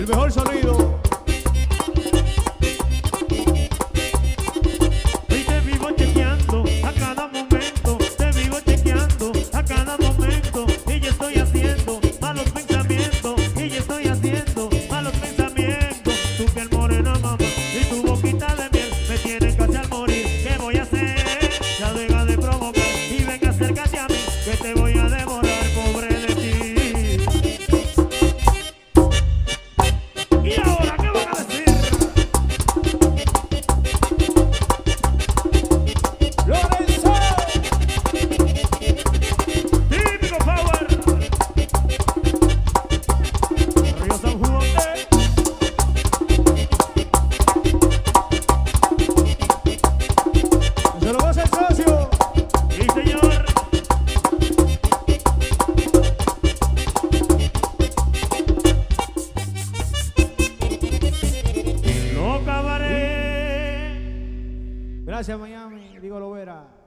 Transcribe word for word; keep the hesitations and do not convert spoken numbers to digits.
El mejor sonido. Hoy te vivo chequeando a cada momento, te vivo chequeando a cada momento. Y yo estoy haciendo malos pensamientos, y yo estoy haciendo malos pensamientos. Tu piel morena, mamá, y tu boquita de miel me tienen casi al morir. ¿Qué voy a hacer? Ya deja de provocar y venga, acércate a mí, que te voy a devorar, pobre de ti. ¿Y ahora qué van a decir? Lorenzo. Típico Power. Río San Juan de... Se lo goza el socio. Sí, señor. Lo cabaré. Gracias, Miami. Digo Lovera.